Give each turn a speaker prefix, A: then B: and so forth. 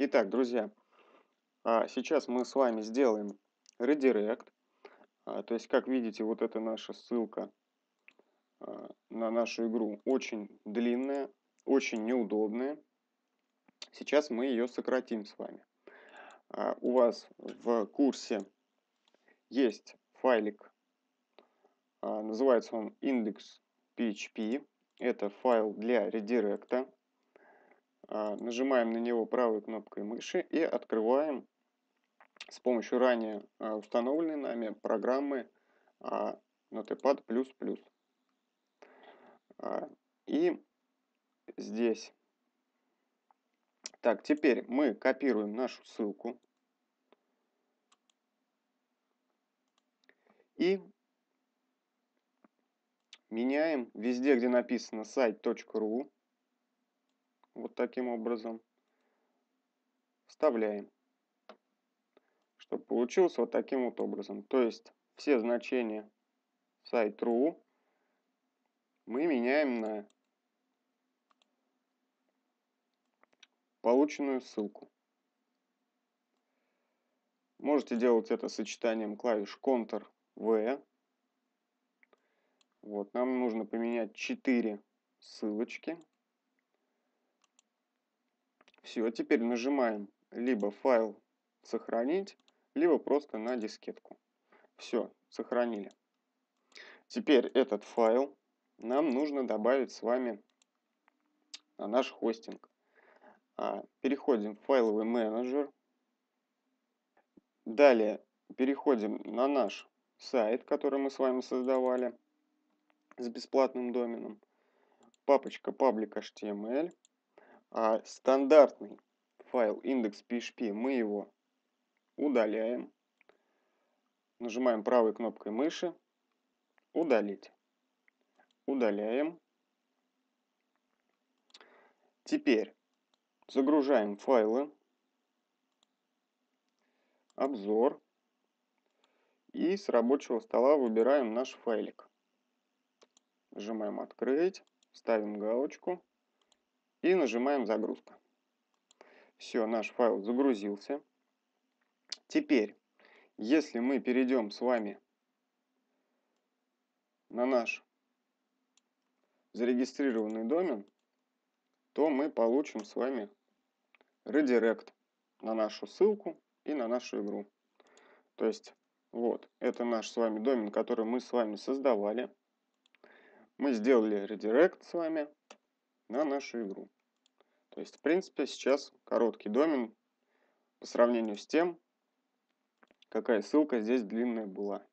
A: Итак, друзья, сейчас мы с вами сделаем редирект. То есть, как видите, вот это наша ссылка на нашу игру очень длинная, очень неудобная. Сейчас мы ее сократим с вами. У вас в курсе есть файлик, называется он index.php. Это файл для редиректа. Нажимаем на него правой кнопкой мыши и открываем с помощью ранее установленной нами программы Notepad++. И здесь. Так, теперь мы копируем нашу ссылку. И меняем везде, где написано site.ru. Вот таким образом. Вставляем. Чтобы получилось вот таким вот образом. То есть все значения site.ru мы меняем на полученную ссылку. Можете делать это сочетанием клавиш Ctrl-V. Вот, нам нужно поменять 4 ссылочки. Все, теперь нажимаем либо файл сохранить, либо просто на дискетку. Все, сохранили. Теперь этот файл нам нужно добавить с вами на наш хостинг. Переходим в файловый менеджер. Далее переходим на наш сайт, который мы с вами создавали с бесплатным доменом. Папочка public.html. Стандартный файл index.php мы его удаляем. Нажимаем правой кнопкой мыши. Удалить. Удаляем. Теперь загружаем файлы. Обзор. И с рабочего стола выбираем наш файлик. Нажимаем «Открыть», ставим галочку и нажимаем «Загрузка». Все, наш файл загрузился. Теперь, если мы перейдем с вами на наш зарегистрированный домен, то мы получим с вами редирект на нашу ссылку и на нашу игру. То есть, вот, это наш с вами домен, который мы с вами создавали. Мы сделали редирект с вами на нашу игру. То есть, в принципе, сейчас короткий домен по сравнению с тем, какая ссылка здесь длинная была.